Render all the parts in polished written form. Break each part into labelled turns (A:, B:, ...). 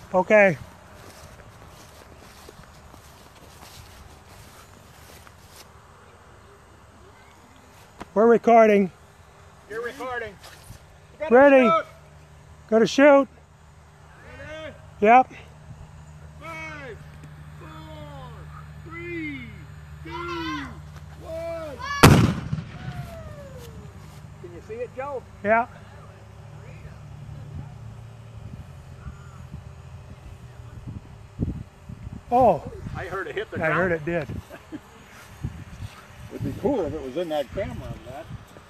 A: Okay. We're recording.
B: You're recording.
A: Ready. Go to shoot.
B: Ready?
A: Yep.
B: 5, 4, 3, 2, 1. Can you see it, Joe?
A: Yeah. Oh,
B: I heard it hit the
A: I
B: ground.
A: heard it did.
B: It'd be cool if it was in that camera of that.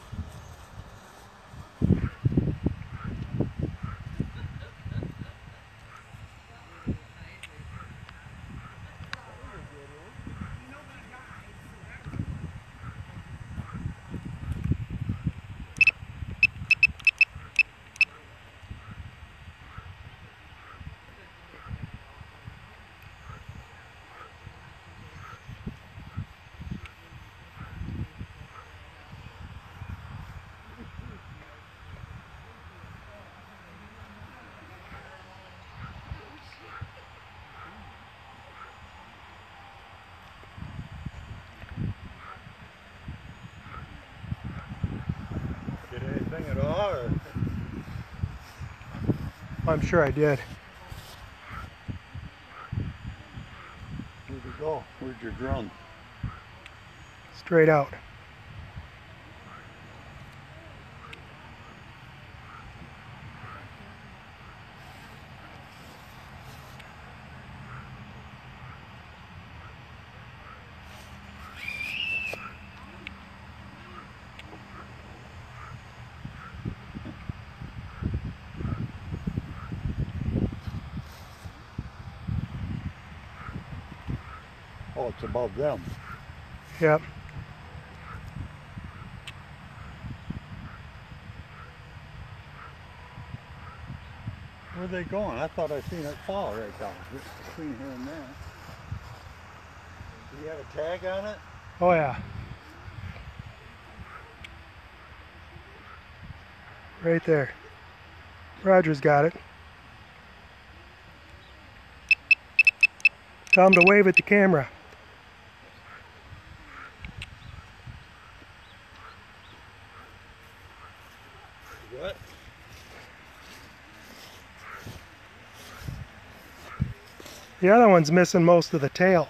B: Did anything at all? Or?
A: I'm sure I did.
B: Where'd it go? Where'd your drone?
A: Straight out.
B: Oh, it's above them.
A: Yep.
B: Where are they going? I thought I seen it fall right down between here and there. Do you have a tag on it?
A: Oh yeah. Right there. Roger's got it. Tell him to wave at the camera.
B: What?
A: The other one's missing most of the tail.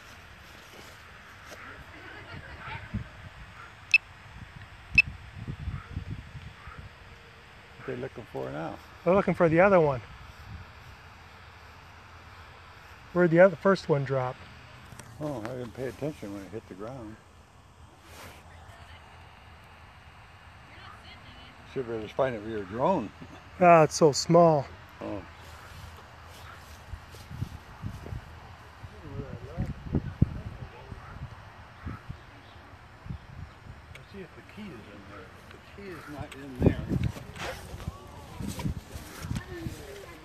B: What are they looking for now?
A: They're looking for the other one. Where'd the first one drop?
B: Oh, I didn't pay attention when it hit the ground. Should better just find it with your drone.
A: Ah, it's so small.
B: Oh. Let's see if the key is in there. If the key is not in there.